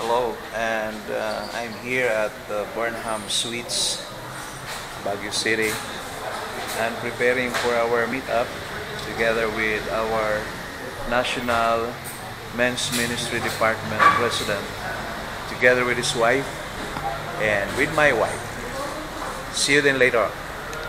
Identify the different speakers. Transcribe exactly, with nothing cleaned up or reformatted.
Speaker 1: Hello, and uh, I'm here at the Burnham Suites, Baguio City, and preparing for our meetup together with our National Men's Ministry Department President, together with his wife and with my wife. See you then later.